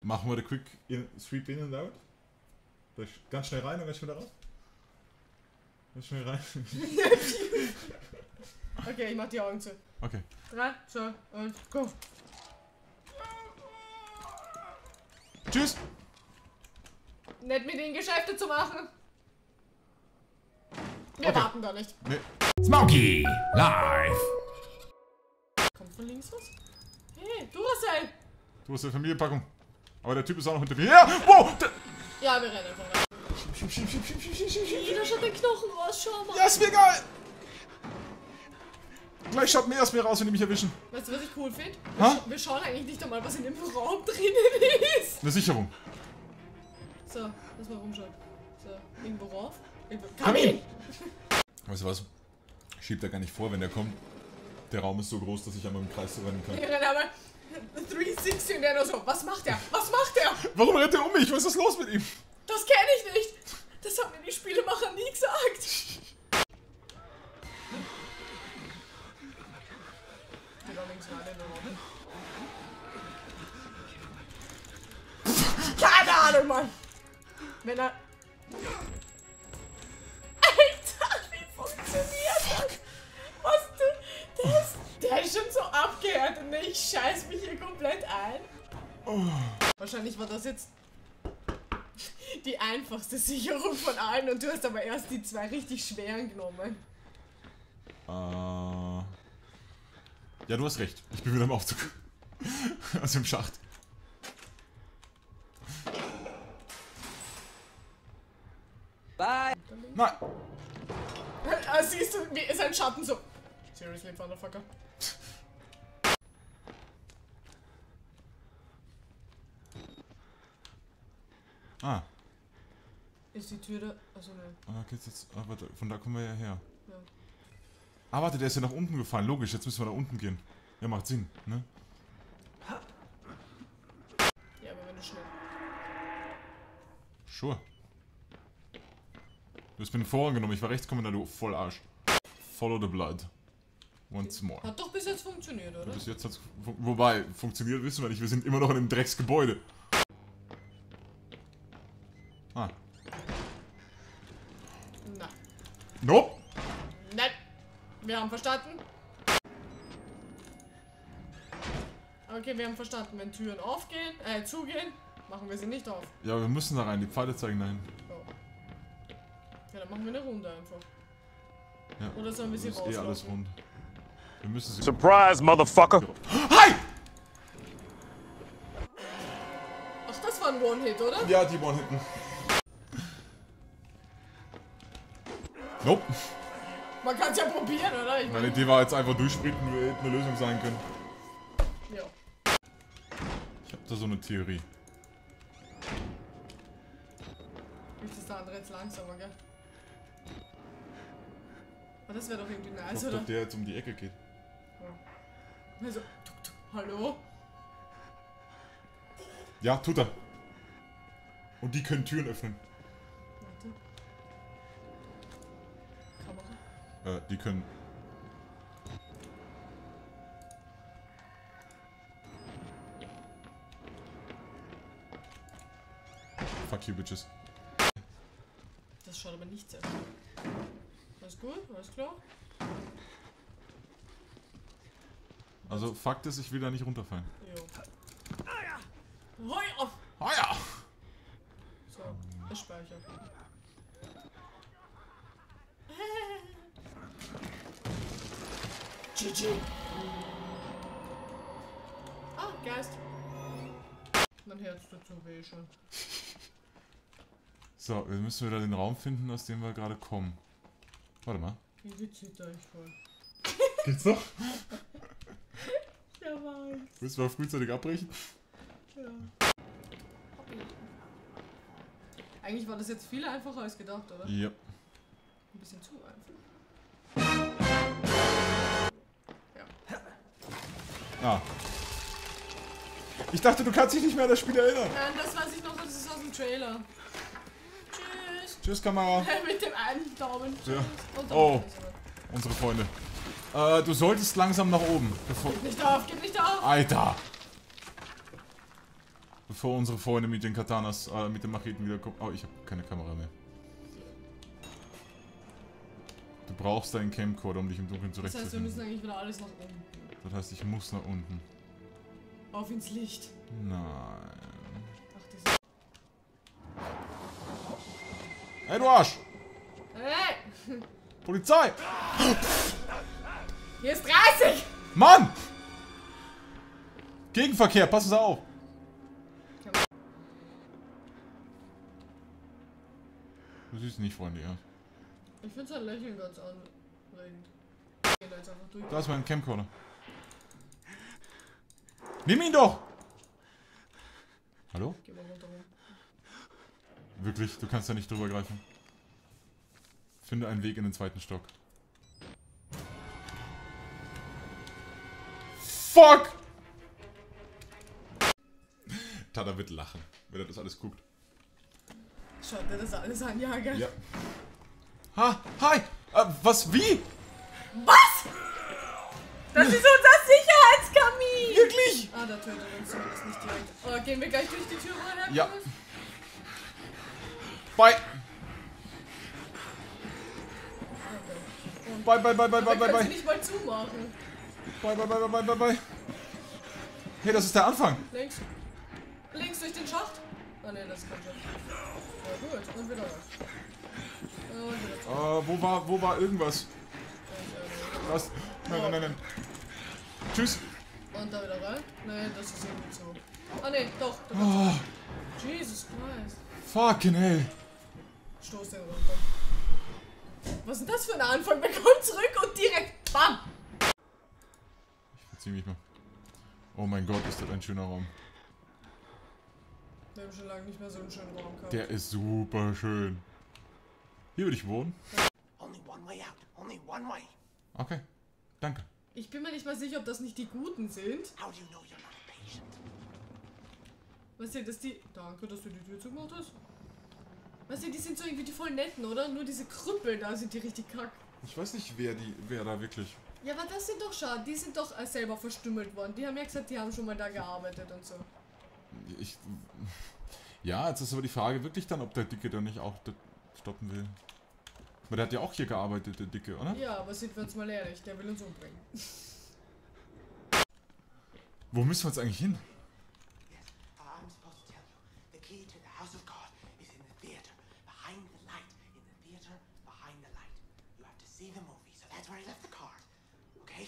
Machen wir den Quick Sweep in and out. Ganz schnell rein und ganz schnell raus. Ganz schnell rein. Okay, ich mach die Augen zu. Okay. 3, 2, 1, go. Tschüss! Nicht mit ihnen Geschäfte zu machen. Wir warten da nicht. Nee. Smokey live. Kommt von links was? Hey, Duracell! Du hast eine Familienpackung. Aber der Typ ist auch noch hinter mir. Ja! Wow! Ja, wir rennen von rein. Da schaut der Knochen raus, schau mal. Ja, ist mir egal! Gleich schaut mehr aus mir raus, wenn die mich erwischen. Weißt du, was ich cool finde? Ha? Wir schauen eigentlich nicht einmal, was in dem Raum drinnen ist. Eine Sicherung. So, lass mal rumschauen. So, irgendwo rauf. Kamin! Weißt du was? Ich schieb da gar nicht vor, wenn der kommt. Der Raum ist so groß, dass ich einmal im Kreis rennen kann. Wir rennen aber 360 und der nur so, was macht der? Was macht der? Warum rennt der um mich? Was ist los mit ihm? Das kenne ich nicht. Das haben mir die Spielemacher nie gesagt. Die da links rein in den Raum. Keine Ahnung, Mann. Wenn er... Alter, wie funktioniert das? Was du... Der ist schon so abgehärtet, ne? Ich scheiß mich hier komplett ein. Oh. Wahrscheinlich war das jetzt die einfachste Sicherung von allen und du hast aber erst die zwei richtig schweren genommen. Ja, du hast recht. Ich bin wieder im Aufzug. Also im Schacht. Bye. Nein! Siehst du, wie ist ein Schatten so. Seriously, Motherfucker. Ah. Ist die Tür da? Achso, ne. Ah, geht's jetzt. Ah, warte, von da kommen wir ja her. Ja. Ah, warte, der ist ja nach unten gefallen. Logisch, jetzt müssen wir nach unten gehen. Ja, macht Sinn, ne? Ja, aber wenn du schnell. Sure. Du hast mir den Vorrang genommen, ich war Rechtskommandant, du Vollarsch. Follow the blood. Once more. Hat doch bis jetzt funktioniert, oder? Bis jetzt hat's. Wobei, funktioniert wissen wir nicht, wir sind immer noch in einem Drecksgebäude. Ah. Na. Nope! Nein. Wir haben verstanden. Okay, wir haben verstanden. Wenn Türen aufgehen, zugehen, machen wir sie nicht auf. Ja, wir müssen da rein, die Pfeile zeigen dahin. Oh. Ja, dann machen wir eine Runde einfach. Ja. Oder sollen wir sie Das ist eh rauslaufen? alles rund. Wir müssen sie. Surprise, motherfucker. Hi! Ach, das war ein One-Hit, oder? Ja, die waren hinten. Nope. Man kann es ja probieren, oder? Ich Meine Idee war jetzt einfach durchsprinten, hätte eine Lösung sein können. Ja. Ich hab da so eine Theorie. Ist das der andere jetzt langsamer, gell? Aber das wäre doch irgendwie Ich nice, hoffe, oder? dass der jetzt um die Ecke geht. Ja. Also, tuk, tuk, hallo? Ja, tut er. Und die können Türen öffnen. Warte. Kamera. Die können. Fuck you, bitches. Das schaut aber nicht sehr. Alles gut? Alles klar? Also, Fakt ist, ich will da nicht runterfallen. Jo. Hoi auf! Ah ja! So, das speichert. GG! Ah, Geist! Mein Herz tut so weh schon. So, wir müssen wieder den Raum finden, aus dem wir gerade kommen. Warte mal. Wie witzig da ich voll. Geht's noch? Ja, weiß. Willst du mal frühzeitig abbrechen? Ja. Eigentlich war das jetzt viel einfacher als gedacht, oder? Ja. Ein bisschen zu einfach. Ja. Ah. Ich dachte, du kannst dich nicht mehr an das Spiel erinnern. Nein, das weiß ich noch, das ist aus dem Trailer. Tschüss. Tschüss, Kamera. Mit dem einen Daumen. Tschüss. Ja. Und Oh. Unsere Freunde. Du solltest langsam nach oben. Bevor Gib nicht auf, gib nicht auf. Alter. Bevor unsere Freunde mit den Katanas, mit den Macheten wieder kommen. Oh, ich habe keine Kamera mehr. Du brauchst deinen Camcorder, um dich im Dunkeln Das heißt, wir zurechtzufinden. müssen eigentlich wieder alles nach unten. Das heißt, ich muss nach unten. Auf ins Licht. Nein. Ach, das Hey, du Arsch! Hey! Polizei! Hier ist 30! Mann! Gegenverkehr, passen Sie auf! Du siehst nicht, Freunde, ja. Ich finde sein Lächeln ganz anregend. Gehen da jetzt einfach durch. Da ist mein Camcorder. Nimm ihn doch! Hallo? Geh mal runter rum. Wirklich, du kannst da nicht drüber greifen. Finde einen Weg in den zweiten Stock. Fuck! Tada wird lachen, wenn er das alles guckt. Schaut dir das alles an, ja, gell? Ja. Ha, hi! Was, wie? Was? Das ist unser Sicherheitskamin! Wirklich? Ah, da tötet uns zumindest nicht direkt. Oh, gehen wir gleich durch die Tür rein? Ja. Bye! Bye, bye, bye, bye, bye, bye, Kannst du bye. nicht mal zumachen. Bye, bye, bye, bye, bye, bye. Hey, das ist der Anfang. Links. Links durch den Schacht. Ah, ne, das ist kein Schacht. Ja, gut. Und wieder raus. Und wieder zurück. Wo war irgendwas? Was? Nein, nein, nein, nein. Tschüss. Und da wieder rein. Ne, das ist irgendwie so. Ah, ne, doch. Oh, Jesus Christ. fucking hell. Stoß den runter. Was ist denn das für ein Anfang? Wir kommen zurück und direkt BAM! Ich verzieh mich mal. Oh mein Gott, ist das ein schöner Raum. Wir haben schon lange nicht mehr so einen schönen Raum gehabt. Der ist super schön. Hier würde ich wohnen. Only one way out. Only one way. Okay, danke. Ich bin mir nicht mal sicher, ob das nicht die Guten sind. How do you know you're not a patient? Weißt du, dass die... Danke, dass du die Tür zugemacht hast. Weißt du, die sind so irgendwie die voll netten, oder? Nur diese Krüppel da sind die richtig kack. Ich weiß nicht, wer da wirklich... Ja, aber das sind doch schade. Die sind doch selber verstümmelt worden. Die haben ja gesagt, die haben schon mal da gearbeitet und so. Ja, jetzt ist aber die Frage wirklich dann, ob der Dicke dann nicht auch das stoppen will. Weil der hat ja auch hier gearbeitet, der Dicke, oder? Ja, aber sind wir uns mal ehrlich, der will uns umbringen. Wo müssen wir jetzt eigentlich hin? Yes, I'm supposed to tell you. The key to the house of God is in the theater, behind the light. In the theater, behind the light. You have to see the movie, so that's where I left the card. Okay?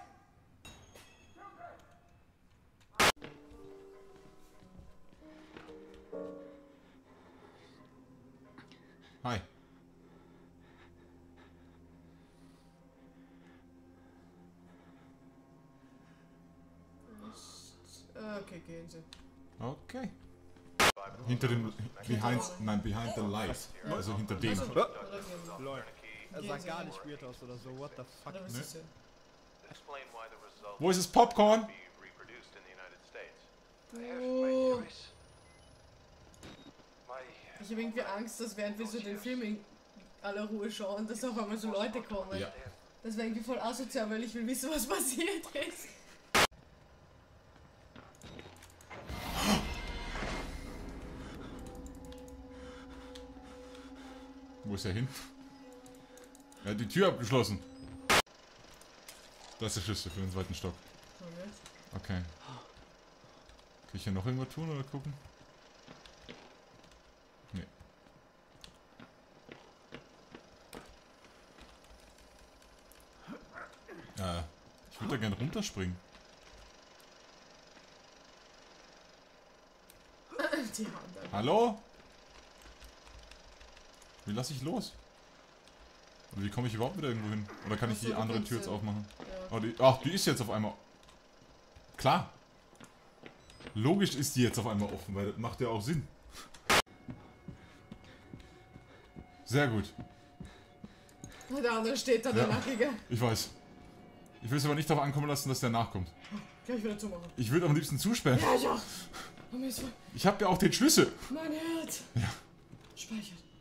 Hi. Okay, gehen Sie. Okay. Hinter dem... Behind the light. Also hinter dem. Also, oder gehen Sie. Lol. Er Gehen sah Sie gar mal. nicht weird aus oder so. What the fuck? Oder was ist denn? Explain why the result Wo ist das Popcorn? be reproduced in the United States. Oh. My Ich habe irgendwie Angst, dass während wir so den Film in aller Ruhe schauen, dass auf einmal so Leute kommen. Ja. Das wäre irgendwie voll asozial, weil ich will wissen, was passiert ist. Wo ist er hin? Er hat die Tür abgeschlossen. Das ist der Schlüssel für den zweiten Stock. Okay. Kann ich hier noch irgendwas tun oder gucken? Nee. Ich würde da gerne runterspringen. Die Hand an. Hallo? Wie lasse ich los? Oder wie komme ich überhaupt wieder irgendwo hin? Oder kann ich Ach so, die du andere kannst Tür jetzt ja- aufmachen? Ja. Oh, die ist jetzt auf einmal... Klar. Logisch ist die jetzt auf einmal offen, weil das macht ja auch Sinn. Sehr gut. Der andere steht da, der Ja. Nackige. Ich weiß. Ich will es aber nicht darauf ankommen lassen, dass der nachkommt. Gleich wieder zumachen. Ich würde am liebsten zusperren. Ja, ja. Oh, mir ist voll... Ich habe ja auch den Schlüssel. Mein Herz. Ja. Speichert.